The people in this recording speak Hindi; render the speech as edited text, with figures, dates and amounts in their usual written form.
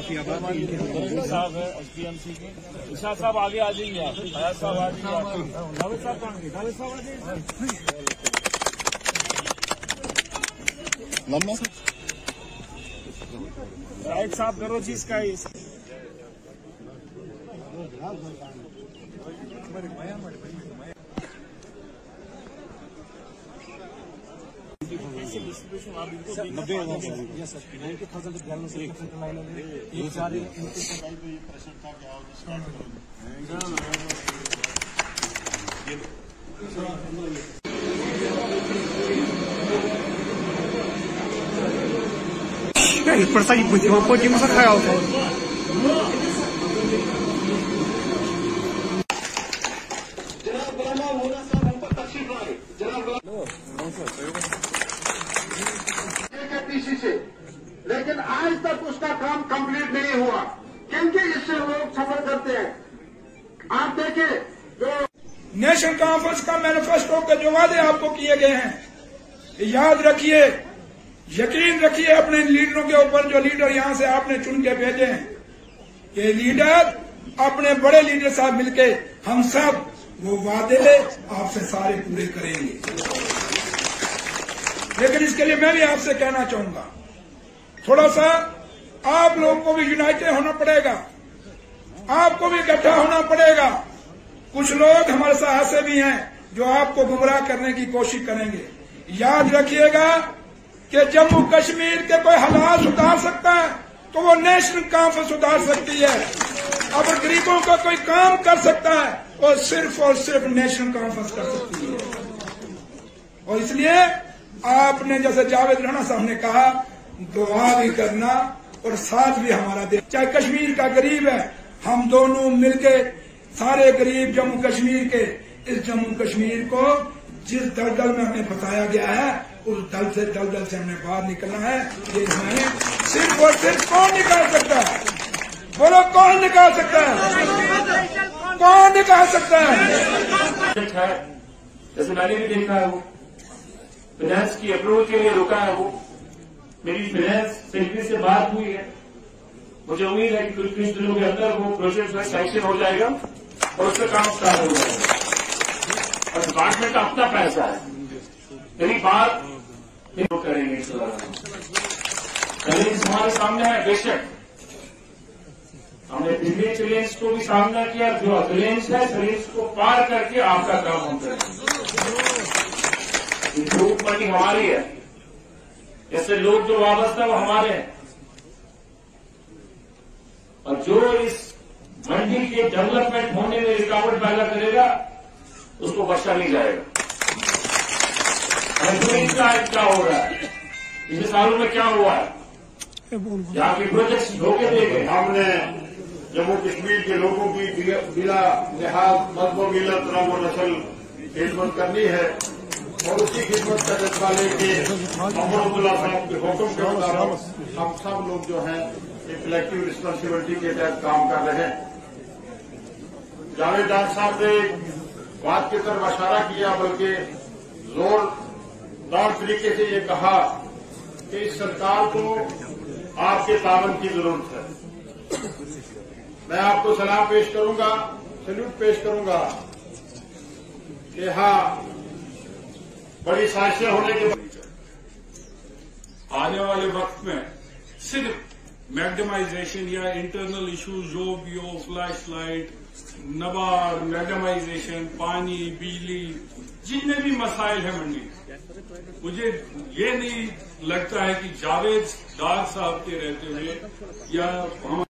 साहब है SDMC के। इरशाद साहब आगे आ जाइए, आप फयाज साहब आ जाइए, जावेद साहब कहाँ गए? जावेद साहब आ जाइए। राइट साहब करो जी इसका डिस्ट्रीब्यूशन आप इनको 90,000 गैलन से ये सारे प्रेशर था क्या प्रसा की बुद्धिमा पोटी में खाया होता है। पीसी से, लेकिन आज तक उसका काम कंप्लीट नहीं हुआ क्योंकि इससे लोग सफर करते हैं। आप देखें जो नेशनल कॉन्फ्रेंस का मैनिफेस्टो के जो वादे आपको किए गए हैं, याद रखिए, यकीन रखिए अपने लीडरों के ऊपर। जो लीडर यहां से आपने चुन के भेजे हैं, ये लीडर अपने बड़े लीडर साहब मिलके हम सब वो वादे आपसे सारे पूरे करेंगे। लेकिन इसके लिए मैं भी आपसे कहना चाहूंगा, थोड़ा सा आप लोगों को भी यूनाइटेड होना पड़ेगा, आपको भी इकट्ठा होना पड़ेगा। कुछ लोग हमारे साथ ऐसे भी हैं जो आपको गुमराह करने की कोशिश करेंगे। याद रखिएगा कि जम्मू कश्मीर के कोई हालात सुधार सकता है तो वो नेशनल कॉन्फ्रेंस सुधार सकती है। अगर गरीबों का कोई काम कर सकता है वो सिर्फ और सिर्फ नेशनल कॉन्फ्रेंस कर सकती है। और इसलिए आपने जैसे जावेद राणा साहब ने कहा, दुआ भी करना और साथ भी हमारा दे। चाहे कश्मीर का गरीब है, हम दोनों मिलके सारे गरीब जम्मू कश्मीर के, इस जम्मू कश्मीर को जिस दलदल में हमें बताया गया है उस दलदल से हमने बाहर निकलना है। ये हमें सिर्फ और सिर्फ कौन निकाल सकता है? बोलो, कौन निकाल सकता है? कौन निकाल सकता है? जैसे मैंने भी देखा है, वो फाइनेंस की अप्रूवल के लिए रुका है। वो मेरी फाइनेंस सेक्रेटरी से बात हुई है, मुझे उम्मीद है कि कुछ दिनों के अंदर वो प्रोजेक्ट में सैंक्शन हो जाएगा और उसका काम स्टार्ट हो जाएगा। और डिपार्टमेंट का अपना पैसा है, मेरी बात करेंगे। चैलेंज हमारे सामने है, बेशक हमने पिछले चैलेंज को भी सामना किया, जो चैलेंज है चैलेंज को पार करके आपका काम हम करेंगे। इम्प्रूवमेंट हमारी है, ऐसे लोग जो वाबस्ता वो हमारे हैं। और जो इस मंडी के डेवलपमेंट होने में रुकावट पैदा करेगा उसको बख्शा नहीं जाएगा। क्या हो रहा है पिछले सालों में, क्या हुआ है, यहाँ के प्रोजेक्ट धोखे दे गए। हमने जम्मू कश्मीर के लोगों की बिला लिहाज मजहब मिलत रंग और नस्ल खिदमत करनी है और उसी खिदमत का जज्बा लेके मोहम्मदुल्लाह साहब के हुक्म के मुताबिक हम सब लोग जो हैं एक कलेक्टिव रिस्पॉन्सिबिलिटी के तहत काम कर रहे हैं। जावेद साहब ने बात की तरफ इशारा किया, बल्कि जोरदार तरीके से ये कहा कि इस सरकार को आपके तावन की जरूरत है। मैं आपको सलाम पेश करूंगा, सैल्यूट पेश करूंगा कि हाँ, बड़ी साजिशें होने के बाद आने वाले वक्त में सिर्फ मैग्नेमाइजेशन या इंटरनल इश्यूज जो भी हो, फ्लैश लाइट, नबार्ड, मैग्नेमाइजेशन, पानी, बिजली, जितने भी मसाइल हैं मंडी, मुझे ये नहीं लगता है कि जावेद डार साहब के रहते हुए या हम